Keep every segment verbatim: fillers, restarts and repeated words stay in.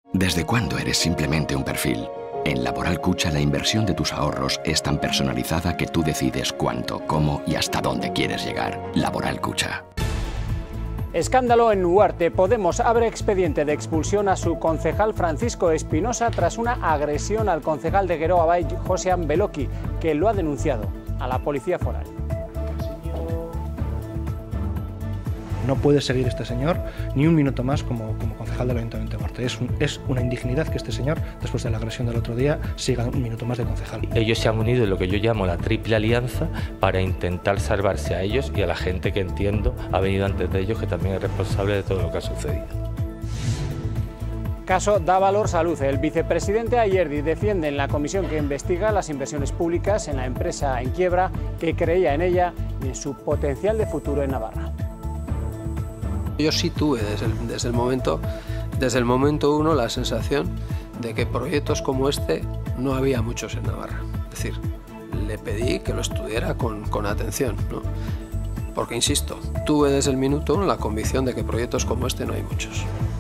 ¿Desde cuándo eres simplemente un perfil? En Laboral Cucha la inversión de tus ahorros es tan personalizada que tú decides cuánto, cómo y hasta dónde quieres llegar. Laboral Cucha. Escándalo en Huarte. Podemos abre expediente de expulsión a su concejal Francisco Espinosa tras una agresión al concejal de Geroa Bai, Josean Beloki, que lo ha denunciado a la Policía Foral. No puede seguir este señor ni un minuto más como, como concejal del Ayuntamiento de Huarte. Es, un, es una indignidad que este señor, después de la agresión del otro día, siga un minuto más de concejal. Ellos se han unido en lo que yo llamo la triple alianza para intentar salvarse a ellos y a la gente que entiendo ha venido antes de ellos, que también es responsable de todo lo que ha sucedido. Caso Davalor Salud. El vicepresidente Ayerdi defiende en la comisión que investiga las inversiones públicas en la empresa en quiebra que creía en ella y en su potencial de futuro en Navarra. Yo sí tuve desde el, desde el momento, desde el momento uno la sensación de que proyectos como este no había muchos en Navarra. Es decir, le pedí que lo estudiara con, con atención, ¿no? Porque, insisto, tuve desde el minuto uno la convicción de que proyectos como este no hay muchos.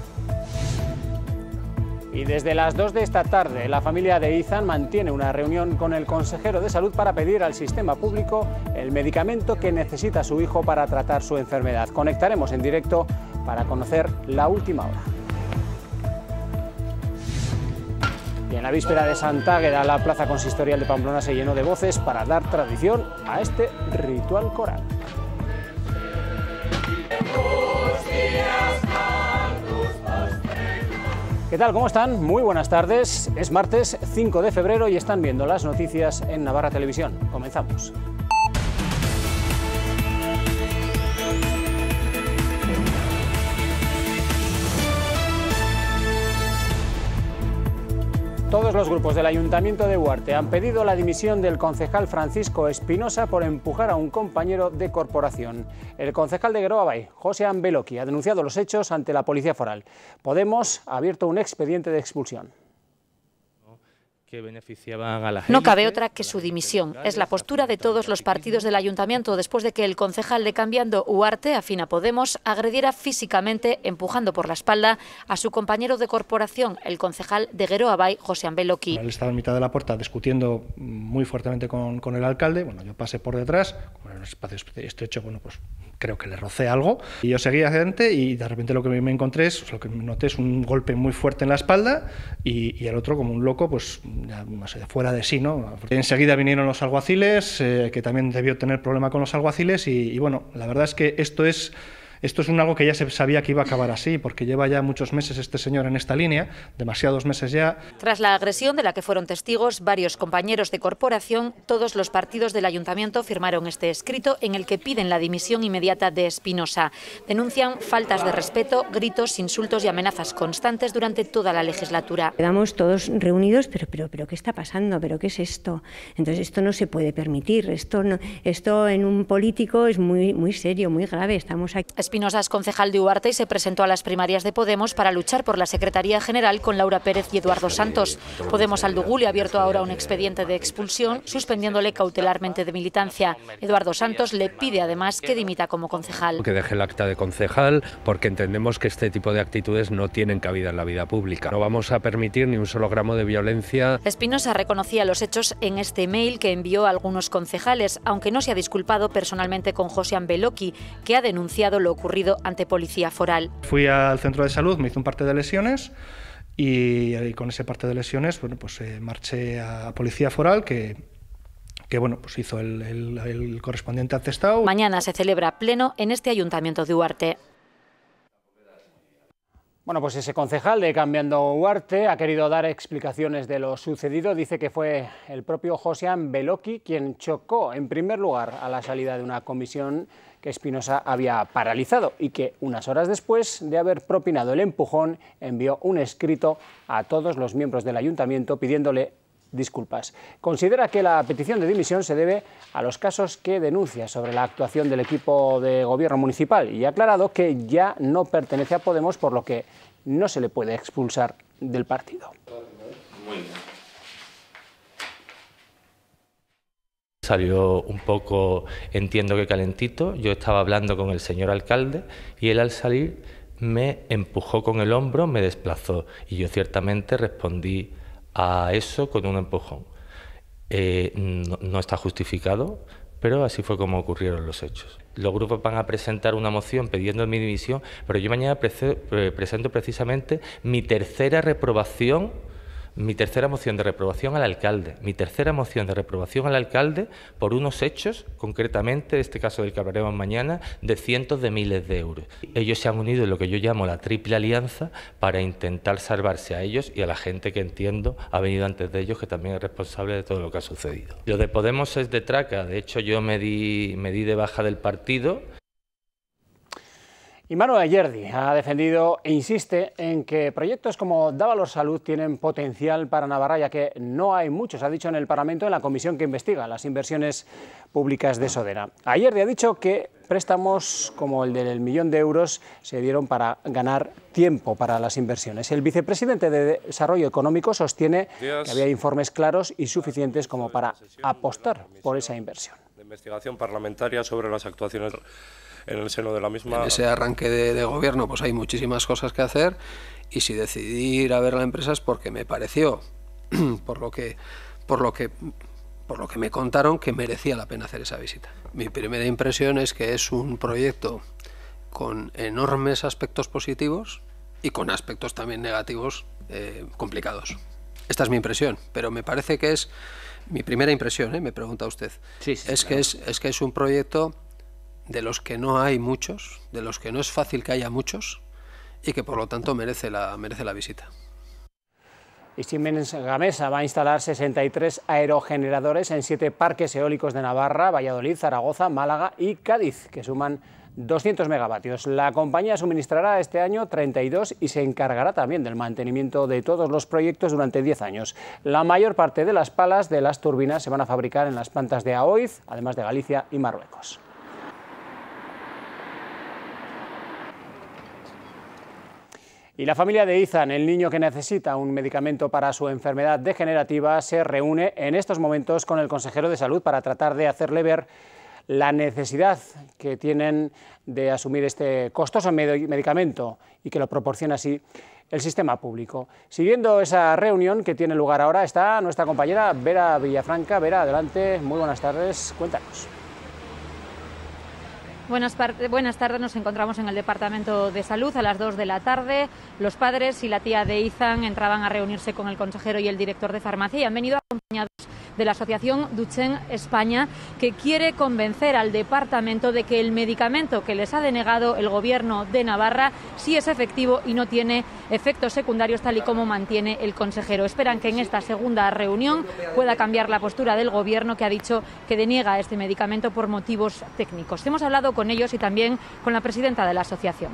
Y desde las dos de esta tarde, la familia de Izan mantiene una reunión con el consejero de salud para pedir al sistema público el medicamento que necesita su hijo para tratar su enfermedad. Conectaremos en directo para conocer la última hora. Y en la víspera de Santa Águeda, la plaza consistorial de Pamplona se llenó de voces para dar tradición a este ritual coral. ¿Qué tal? ¿Cómo están? Muy buenas tardes. Es martes cinco de febrero y están viendo las noticias en Navarra Televisión. Comenzamos. Todos los grupos del Ayuntamiento de Huarte han pedido la dimisión del concejal Francisco Espinosa por empujar a un compañero de corporación. El concejal de Geroa Bai, Josean Beloki, ha denunciado los hechos ante la Policía Foral. Podemos ha abierto un expediente de expulsión. Que beneficiaban a la gente. No cabe otra que su dimisión. Es la postura de todos los partidos del ayuntamiento después de que el concejal de Cambiando Huarte, afín a Podemos, agrediera físicamente, empujando por la espalda, a su compañero de corporación, el concejal de Geroa Bai, Josean Beloki. Él estaba en mitad de la puerta discutiendo muy fuertemente con, con el alcalde. Bueno, yo pasé por detrás, en un espacio estrecho, bueno, pues creo que le rocé algo. Y yo seguí hacia adelante y de repente lo que me encontré es, lo que noté es un golpe muy fuerte en la espalda y, y el otro, como un loco, pues ya, no sé, fuera de sí, ¿no? Enseguida vinieron los alguaciles, eh, que también debió tener problema con los alguaciles y, y bueno, la verdad es que esto es... Esto es un algo que ya se sabía que iba a acabar así, porque lleva ya muchos meses este señor en esta línea, demasiados meses ya. Tras la agresión de la que fueron testigos varios compañeros de corporación, todos los partidos del ayuntamiento firmaron este escrito en el que piden la dimisión inmediata de Espinosa. Denuncian faltas de respeto, gritos, insultos y amenazas constantes durante toda la legislatura. Quedamos todos reunidos, pero, pero, pero ¿qué está pasando? ¿Pero qué es esto? Entonces esto no se puede permitir, esto, no, esto en un político es muy, muy serio, muy grave, estamos aquí. Espinosa es concejal de Huarte y se presentó a las primarias de Podemos para luchar por la Secretaría General con Laura Pérez y Eduardo Santos. Podemos Aldugul ha abierto ahora un expediente de expulsión, suspendiéndole cautelarmente de militancia. Eduardo Santos le pide además que dimita como concejal. Que deje el acta de concejal porque entendemos que este tipo de actitudes no tienen cabida en la vida pública. No vamos a permitir ni un solo gramo de violencia. Espinosa reconocía los hechos en este email que envió a algunos concejales, aunque no se ha disculpado personalmente con Josean Beloki, que ha denunciado lo ocurrido ante Policía Foral. Fui al centro de salud, me hizo un parte de lesiones y, y con ese parte de lesiones, bueno, pues eh, marché a Policía Foral que, que bueno, pues hizo el, el, el correspondiente atestado. Mañana se celebra pleno en este Ayuntamiento de Huarte. Bueno, pues ese concejal de Cambiando Huarte ha querido dar explicaciones de lo sucedido. Dice que fue el propio Josean Beloki quien chocó en primer lugar a la salida de una comisión que Espinosa había paralizado y que unas horas después de haber propinado el empujón envió un escrito a todos los miembros del ayuntamiento pidiéndole disculpas. Considera que la petición de dimisión se debe a los casos que denuncia sobre la actuación del equipo de gobierno municipal y ha aclarado que ya no pertenece a Podemos, por lo que no se le puede expulsar del partido. Muy bien. Salió un poco, entiendo que calentito, yo estaba hablando con el señor alcalde y él al salir me empujó con el hombro, me desplazó y yo ciertamente respondí a eso con un empujón. Eh, no, no está justificado, pero así fue como ocurrieron los hechos. Los grupos van a presentar una moción pidiendo mi dimisión, pero yo mañana pre presento precisamente mi tercera reprobación, mi tercera moción de reprobación al alcalde, mi tercera moción de reprobación al alcalde por unos hechos, concretamente, este caso del que hablaremos mañana, de cientos de miles de euros. Ellos se han unido en lo que yo llamo la triple alianza para intentar salvarse a ellos y a la gente que entiendo ha venido antes de ellos, que también es responsable de todo lo que ha sucedido. Lo de Podemos es de traca, de hecho yo me di, me di de baja del partido. Y Manu Ayerdi ha defendido e insiste en que proyectos como Dávalos Salud tienen potencial para Navarra, ya que no hay muchos, ha dicho en el Parlamento, en la comisión que investiga las inversiones públicas de Sodena. Ayerdi ha dicho que préstamos como el del millón de euros se dieron para ganar tiempo para las inversiones. El vicepresidente de Desarrollo Económico sostiene que había informes claros y suficientes como para apostar por esa inversión. De investigación parlamentaria sobre las actuaciones en el seno de la misma. En ese arranque de, de gobierno pues hay muchísimas cosas que hacer, y si decidí ir a ver la empresa es porque me pareció, por lo que, por lo que, por lo que me contaron, que merecía la pena hacer esa visita. Mi primera impresión es que es un proyecto con enormes aspectos positivos y con aspectos también negativos eh, complicados. Esta es mi impresión, pero me parece que es mi primera impresión, ¿eh? Me pregunta usted. Sí, sí, es, claro. que es, es que es un proyecto de los que no hay muchos, de los que no es fácil que haya muchos, y que por lo tanto merece la, merece la visita. Y Siemens Gamesa va a instalar sesenta y tres aerogeneradores en siete parques eólicos de Navarra, Valladolid, Zaragoza, Málaga y Cádiz, que suman doscientos megavatios. La compañía suministrará este año treinta y dos y se encargará también del mantenimiento de todos los proyectos durante diez años. La mayor parte de las palas de las turbinas se van a fabricar en las plantas de Aoiz, además de Galicia y Marruecos. Y la familia de Izan, el niño que necesita un medicamento para su enfermedad degenerativa, se reúne en estos momentos con el consejero de Salud para tratar de hacerle ver la necesidad que tienen de asumir este costoso medicamento y que lo proporciona así el sistema público. Siguiendo esa reunión que tiene lugar ahora está nuestra compañera Vera Villafranca. Vera, adelante, muy buenas tardes, cuéntanos. Buenas, buenas tardes, nos encontramos en el Departamento de Salud a las dos de la tarde. Los padres y la tía de Izan entraban a reunirse con el consejero y el director de farmacia y han venido acompañados de la asociación Duchen España, que quiere convencer al departamento de que el medicamento que les ha denegado el gobierno de Navarra sí es efectivo y no tiene efectos secundarios, tal y como mantiene el consejero. Esperan que en esta segunda reunión pueda cambiar la postura del gobierno, que ha dicho que deniega este medicamento por motivos técnicos. Hemos hablado con ellos y también con la presidenta de la asociación.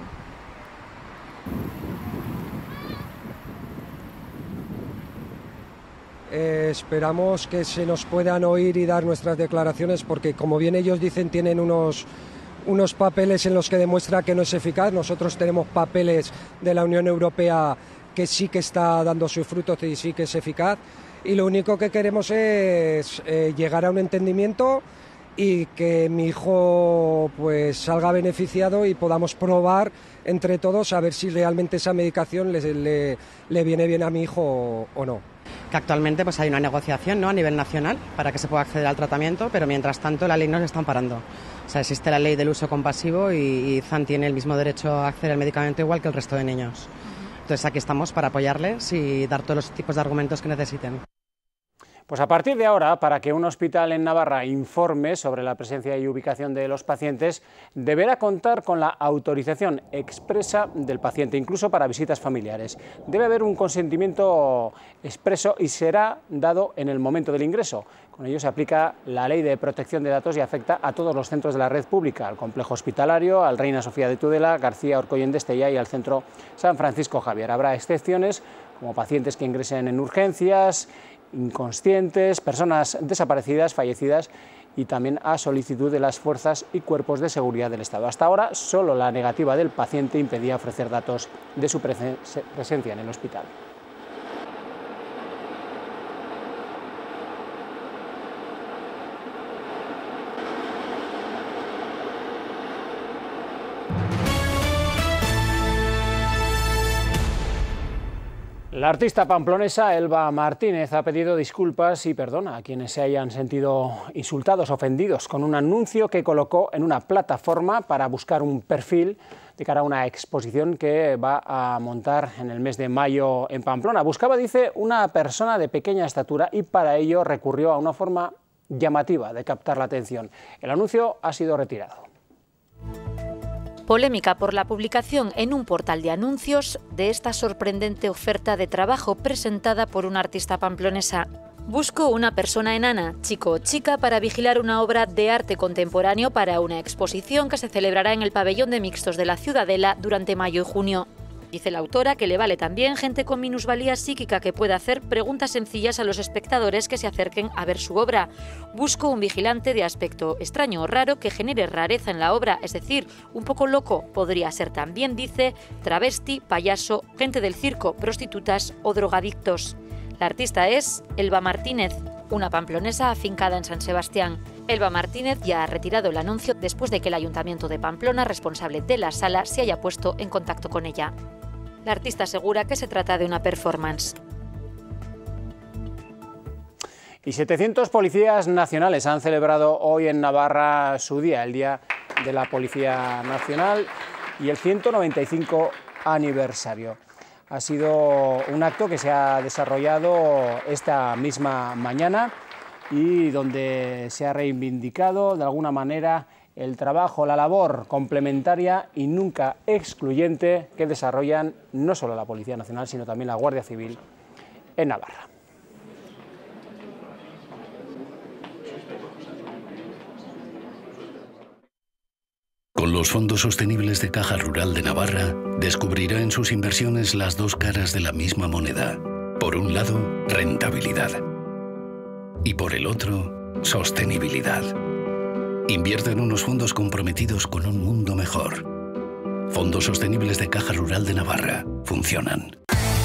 Eh, esperamos que se nos puedan oír y dar nuestras declaraciones, porque como bien ellos dicen, tienen unos, unos papeles en los que demuestra que no es eficaz. Nosotros tenemos papeles de la Unión Europea que sí que está dando sus frutos y sí que es eficaz, y lo único que queremos es eh, llegar a un entendimiento y que mi hijo pues salga beneficiado y podamos probar entre todos a ver si realmente esa medicación le, le, le viene bien a mi hijo o no. Que actualmente pues hay una negociación, ¿no?, a nivel nacional para que se pueda acceder al tratamiento, pero mientras tanto la ley nos está amparando. O sea, existe la ley del uso compasivo y, y Izan tiene el mismo derecho a acceder al medicamento igual que el resto de niños. Entonces aquí estamos para apoyarles y dar todos los tipos de argumentos que necesiten. Pues a partir de ahora, para que un hospital en Navarra informe sobre la presencia y ubicación de los pacientes, deberá contar con la autorización expresa del paciente, incluso para visitas familiares. Debe haber un consentimiento expreso y será dado en el momento del ingreso. Con ello se aplica la Ley de Protección de Datos y afecta a todos los centros de la red pública, al complejo hospitalario, al Reina Sofía de Tudela, García Orcoyen de Estella y al centro San Francisco Javier. Habrá excepciones, como pacientes que ingresen en urgencias, inconscientes, personas desaparecidas, fallecidas, y también a solicitud de las fuerzas y cuerpos de seguridad del Estado. Hasta ahora, solo la negativa del paciente impedía ofrecer datos de su presencia en el hospital. La artista pamplonesa Elba Martínez ha pedido disculpas y perdona a quienes se hayan sentido insultados, ofendidos, con un anuncio que colocó en una plataforma para buscar un perfil de cara a una exposición que va a montar en el mes de mayo en Pamplona. Buscaba, dice, una persona de pequeña estatura y para ello recurrió a una forma llamativa de captar la atención. El anuncio ha sido retirado. Polémica por la publicación en un portal de anuncios de esta sorprendente oferta de trabajo presentada por una artista pamplonesa. Busco una persona enana, chico o chica, para vigilar una obra de arte contemporáneo para una exposición que se celebrará en el pabellón de mixtos de la Ciudadela durante mayo y junio. Dice la autora que le vale también gente con minusvalía psíquica que pueda hacer preguntas sencillas a los espectadores que se acerquen a ver su obra. Busco un vigilante de aspecto extraño o raro que genere rareza en la obra, es decir, un poco loco. Podría ser también, dice, travesti, payaso, gente del circo, prostitutas o drogadictos. La artista es Elba Martínez, una pamplonesa afincada en San Sebastián. Elba Martínez ya ha retirado el anuncio después de que el Ayuntamiento de Pamplona, responsable de la sala, se haya puesto en contacto con ella. La artista asegura que se trata de una performance. Y setecientos policías nacionales han celebrado hoy en Navarra su día, el Día de la Policía Nacional y el ciento noventa y cinco aniversario. Ha sido un acto que se ha desarrollado esta misma mañana y donde se ha reivindicado de alguna manera el trabajo, la labor complementaria y nunca excluyente que desarrollan no solo la Policía Nacional, sino también la Guardia Civil en Navarra. Con los fondos sostenibles de Caja Rural de Navarra, descubrirá en sus inversiones las dos caras de la misma moneda. Por un lado, rentabilidad. Y por el otro, sostenibilidad. Invierte en unos fondos comprometidos con un mundo mejor. Fondos sostenibles de Caja Rural de Navarra. Funcionan.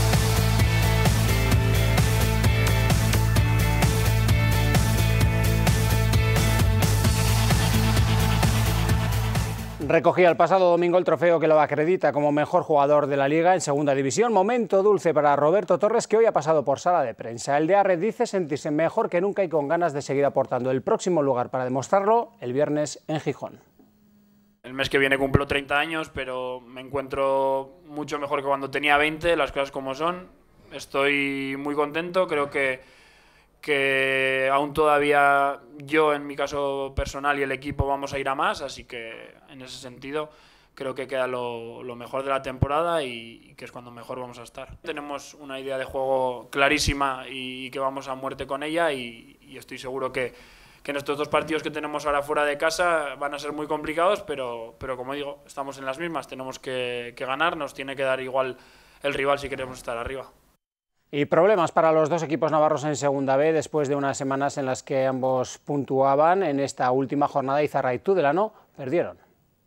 Recogía el pasado domingo el trofeo que lo acredita como mejor jugador de la Liga en Segunda División. Momento dulce para Roberto Torres, que hoy ha pasado por sala de prensa. El de Arre dice sentirse mejor que nunca y con ganas de seguir aportando el próximo lugar para demostrarlo el viernes en Gijón. El mes que viene cumplo treinta años, pero me encuentro mucho mejor que cuando tenía veinte, las cosas como son. Estoy muy contento, creo que... que aún todavía yo, en mi caso personal, y el equipo vamos a ir a más, así que en ese sentido creo que queda lo, lo mejor de la temporada y, y que es cuando mejor vamos a estar. Tenemos una idea de juego clarísima y, y que vamos a muerte con ella y, y estoy seguro que, que en estos dos partidos que tenemos ahora fuera de casa van a ser muy complicados, pero, pero como digo, estamos en las mismas, tenemos que, que ganar, nos tiene que dar igual el rival si queremos estar arriba. Y problemas para los dos equipos navarros en Segunda B después de unas semanas en las que ambos puntuaban. En esta última jornada Izarra y Tudelano perdieron.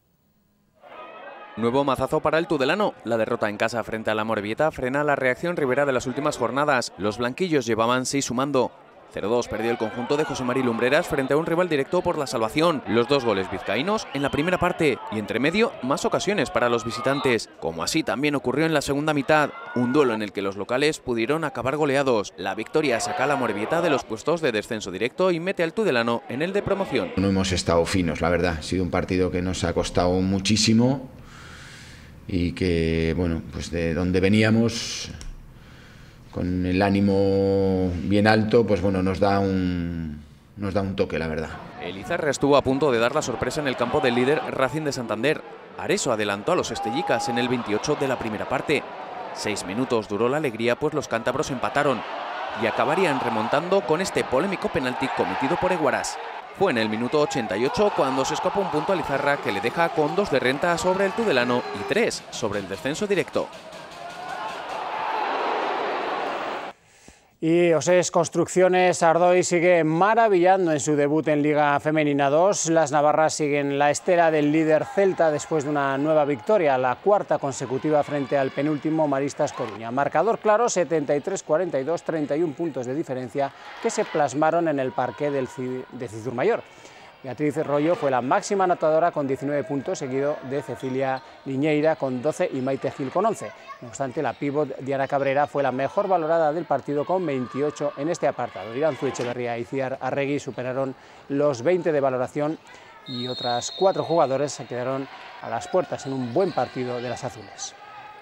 Nuevo mazazo para el Tudelano. La derrota en casa frente a la Amorebieta frena la reacción ribera de las últimas jornadas. Los blanquillos llevaban seis sumando. cero dos perdió el conjunto de José Mari Lumbreras frente a un rival directo por la salvación. Los dos goles vizcaínos en la primera parte y entre medio más ocasiones para los visitantes, como así también ocurrió en la segunda mitad, un duelo en el que los locales pudieron acabar goleados. La victoria saca a la Amorebieta de los puestos de descenso directo y mete al Tudelano en el de promoción. No hemos estado finos, la verdad. Ha sido un partido que nos ha costado muchísimo y que, bueno, pues de donde veníamos, con el ánimo bien alto, pues bueno, nos da un, nos da un toque, la verdad. El Izarra estuvo a punto de dar la sorpresa en el campo del líder Racing de Santander. Areso adelantó a los estellicas en el veintiocho de la primera parte. Seis minutos duró la alegría, pues los cántabros empataron y acabarían remontando con este polémico penalti cometido por Eguaras. Fue en el minuto ochenta y ocho cuando se escapó un punto al Izarra que le deja con dos de renta sobre el Tudelano y tres sobre el descenso directo. Y Osés Construcciones Ardoy sigue maravillando en su debut en Liga Femenina dos. Las navarras siguen la estela del líder celta después de una nueva victoria, la cuarta consecutiva frente al penúltimo Maristas Coruña. Marcador claro, setenta y tres cuarenta y dos, treinta y un puntos de diferencia que se plasmaron en el parqué del de Cizur Mayor. Beatriz Rollo fue la máxima anotadora con diecinueve puntos, seguido de Cecilia Liñeira con doce y Maite Gil con once. No obstante, la pívot Diana Cabrera fue la mejor valorada del partido con veintiocho en este apartado. Iranzu Echeverría y Ciar Arregui superaron los veinte de valoración y otras cuatro jugadores se quedaron a las puertas en un buen partido de las azules.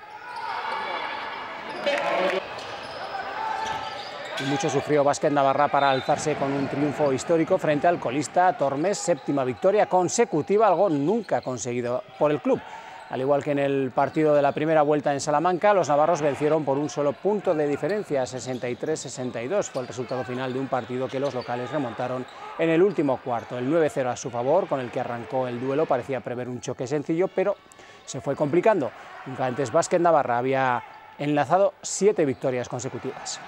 Y mucho sufrió Básquet Navarra para alzarse con un triunfo histórico frente al colista Tormes, séptima victoria consecutiva, algo nunca conseguido por el club. Al igual que en el partido de la primera vuelta en Salamanca, los navarros vencieron por un solo punto de diferencia, sesenta y tres a sesenta y dos. Fue el resultado final de un partido que los locales remontaron en el último cuarto. El nueve cero a su favor, con el que arrancó el duelo, parecía prever un choque sencillo, pero se fue complicando. Nunca antes Básquet Navarra había enlazado siete victorias consecutivas.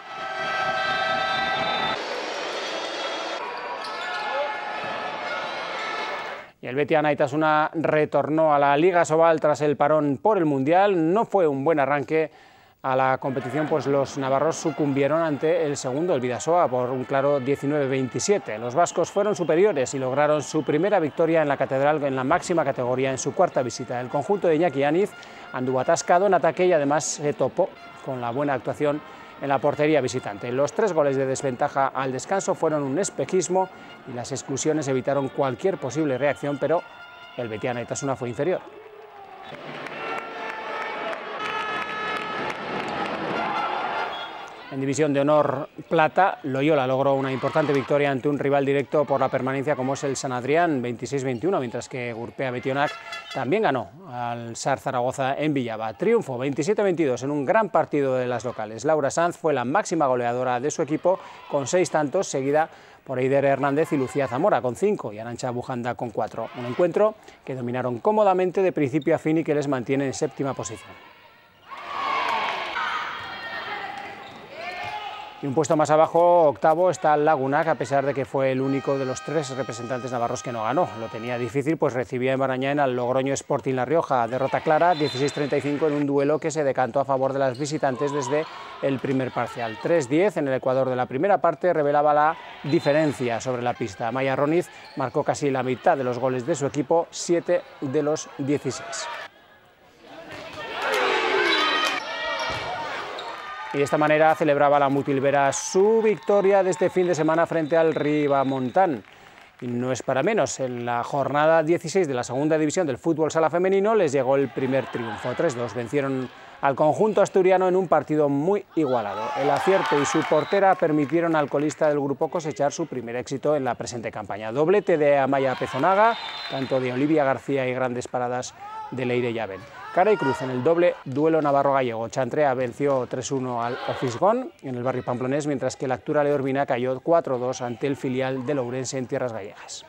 Y el Betia Naitasuna retornó a la Liga Sobal tras el parón por el Mundial. No fue un buen arranque a la competición, pues los navarros sucumbieron ante el segundo, el Bidasoa, por un claro diecinueve veintisiete. Los vascos fueron superiores y lograron su primera victoria en la Catedral en la máxima categoría en su cuarta visita. El conjunto de Iñaki Aniz anduvo atascado en ataque y además se topó con la buena actuación en la portería visitante. Los tres goles de desventaja al descanso fueron un espejismo y las exclusiones evitaron cualquier posible reacción, pero el Betia Naitasuna fue inferior. En División de Honor Plata, Loyola logró una importante victoria ante un rival directo por la permanencia como es el San Adrián, veintiséis veintiuno, mientras que Gurpea Betionac también ganó al S A R Zaragoza en Villaba. Triunfo veintisiete veintidós en un gran partido de las locales. Laura Sanz fue la máxima goleadora de su equipo con seis tantos, seguida por Eider Hernández y Lucía Zamora con cinco y Arantxa Bujanda con cuatro. Un encuentro que dominaron cómodamente de principio a fin y que les mantiene en séptima posición. Y un puesto más abajo, octavo, está Lagunac, a pesar de que fue el único de los tres representantes navarros que no ganó. Lo tenía difícil, pues recibía en Barañáin al Logroño Sporting La Rioja. Derrota clara, dieciséis treinta y cinco en un duelo que se decantó a favor de las visitantes desde el primer parcial. tres diez en el Ecuador de la primera parte revelaba la diferencia sobre la pista. Maya Roniz marcó casi la mitad de los goles de su equipo, siete de los dieciséis. Y de esta manera celebraba la Mutilvera su victoria de este fin de semana frente al Ribamontán. Y no es para menos, en la jornada dieciséis de la segunda división del fútbol sala femenino les llegó el primer triunfo. tres dos vencieron al conjunto asturiano en un partido muy igualado. El acierto y su portera permitieron al colista del grupo cosechar su primer éxito en la presente campaña. Doblete de Amaya Pezonaga, tanto de Olivia García y grandes paradas de Leire Llaven. Cara y cruz en el doble duelo navarro-gallego. Chantrea venció tres uno al Ofisgón en el barrio pamplonés, mientras que la Actura Leorbina cayó cuatro dos ante el filial de Ourense en tierras gallegas.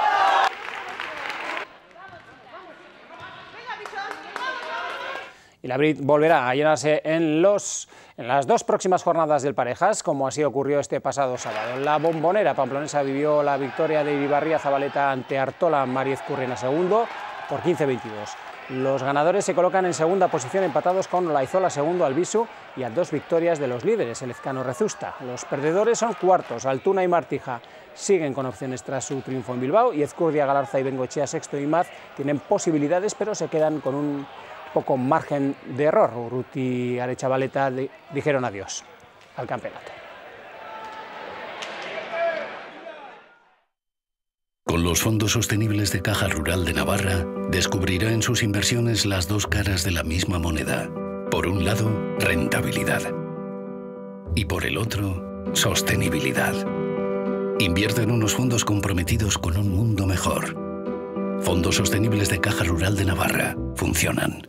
Y la Brit volverá a llenarse en, los, en las dos próximas jornadas del Parejas, como así ocurrió este pasado sábado. La Bombonera pamplonesa vivió la victoria de Iribarría Zabaleta ante Artola Mariez Currena segundo por quince veintidós. Los ganadores se colocan en segunda posición empatados con Olaizola segundo Albisu y a dos victorias de los líderes, el Ezcano Rezusta. Los perdedores son cuartos, Altuna y Martija siguen con opciones tras su triunfo en Bilbao y Ezcurdia, Galarza y Bengoechea sexto y Maz tienen posibilidades pero se quedan con un poco margen de error. Urruti y Arechavaleta dijeron adiós al campeonato. Con los fondos sostenibles de Caja Rural de Navarra, descubrirá en sus inversiones las dos caras de la misma moneda. Por un lado, rentabilidad. Y por el otro, sostenibilidad. Invierte en unos fondos comprometidos con un mundo mejor. Fondos sostenibles de Caja Rural de Navarra. Funcionan.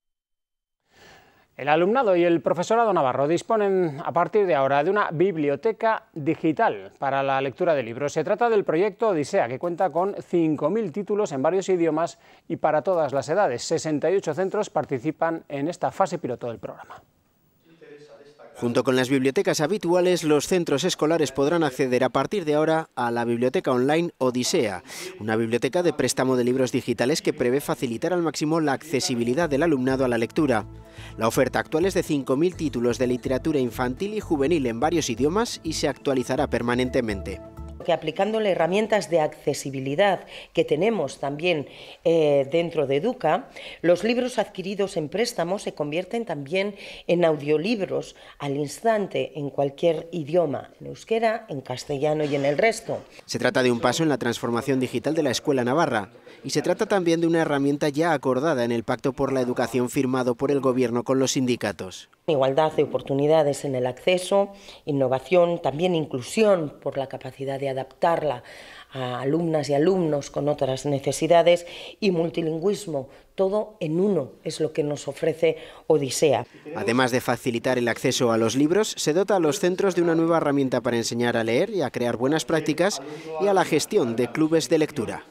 El alumnado y el profesorado navarro disponen a partir de ahora de una biblioteca digital para la lectura de libros. Se trata del proyecto Odisea, que cuenta con cinco mil títulos en varios idiomas y para todas las edades. sesenta y ocho centros participan en esta fase piloto del programa. Junto con las bibliotecas habituales, los centros escolares podrán acceder a partir de ahora a la biblioteca online Odisea, una biblioteca de préstamo de libros digitales que prevé facilitar al máximo la accesibilidad del alumnado a la lectura. La oferta actual es de cinco mil títulos de literatura infantil y juvenil en varios idiomas y se actualizará permanentemente. Que aplicándole herramientas de accesibilidad que tenemos también eh, dentro de Educa, los libros adquiridos en préstamo se convierten también en audiolibros al instante en cualquier idioma, en euskera, en castellano y en el resto. Se trata de un paso en la transformación digital de la Escuela Navarra y se trata también de una herramienta ya acordada en el Pacto por la Educación firmado por el Gobierno con los sindicatos. Igualdad de oportunidades en el acceso, innovación, también inclusión por la capacidad de adaptarla a alumnas y alumnos con otras necesidades y multilingüismo, todo en uno es lo que nos ofrece Odisea. Además de facilitar el acceso a los libros, se dota a los centros de una nueva herramienta para enseñar a leer y a crear buenas prácticas y a la gestión de clubes de lectura.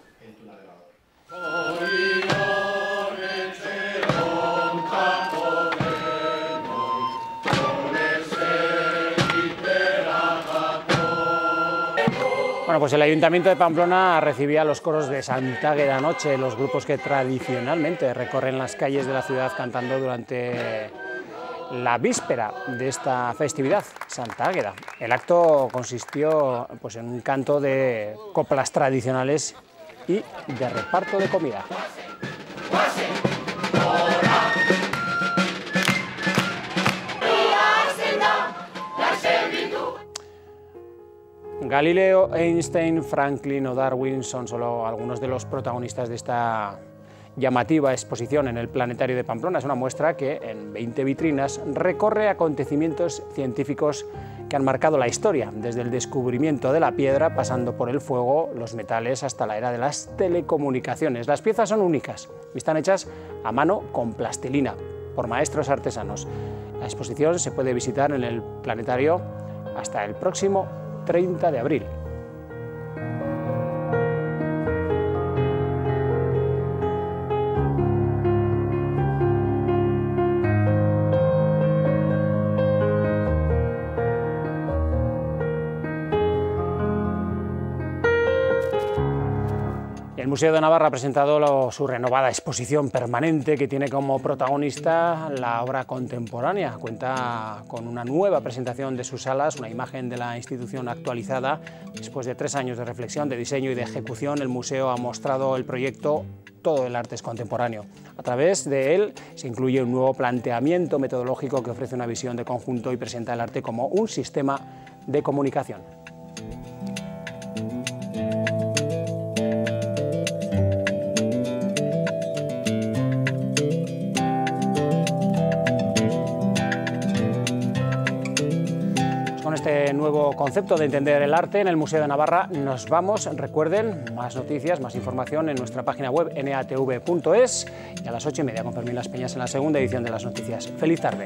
Bueno, pues el Ayuntamiento de Pamplona recibía a los coros de Santa Águeda anoche, los grupos que tradicionalmente recorren las calles de la ciudad cantando durante la víspera de esta festividad, Santa Águeda. El acto consistió pues, en un canto de coplas tradicionales y de reparto de comida. Galileo, Einstein, Franklin o Darwin son solo algunos de los protagonistas de esta llamativa exposición en el Planetario de Pamplona. Es una muestra que en veinte vitrinas recorre acontecimientos científicos que han marcado la historia, desde el descubrimiento de la piedra, pasando por el fuego, los metales, hasta la era de las telecomunicaciones. Las piezas son únicas y están hechas a mano con plastilina, por maestros artesanos. La exposición se puede visitar en el Planetario hasta el próximo treinta de abril. El Museo de Navarra ha presentado lo, su renovada exposición permanente que tiene como protagonista la obra contemporánea. Cuenta con una nueva presentación de sus salas, una imagen de la institución actualizada. Después de tres años de reflexión, de diseño y de ejecución, el museo ha mostrado el proyecto Todo el arte es contemporáneo. A través de él se incluye un nuevo planteamiento metodológico que ofrece una visión de conjunto y presenta el arte como un sistema de comunicación. Con este nuevo concepto de entender el arte en el Museo de Navarra nos vamos. Recuerden, más noticias, más información en nuestra página web ene a te ve punto es y a las ocho y media con Fermín Las Peñas en la segunda edición de las noticias. ¡Feliz tarde!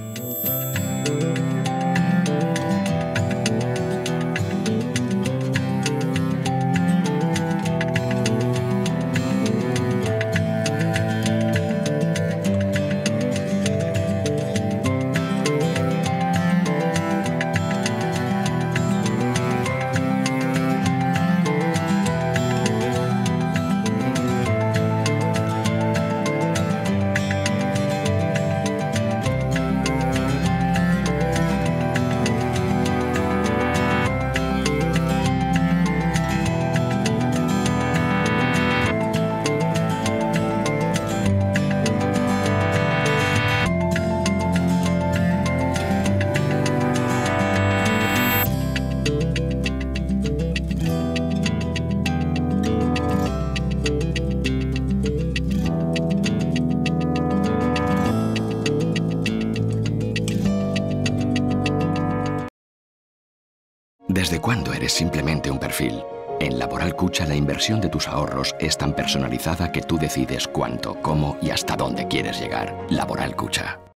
¿Desde cuándo eres simplemente un perfil? En Laboral Cucha la inversión de tus ahorros es tan personalizada que tú decides cuánto, cómo y hasta dónde quieres llegar. Laboral Cucha.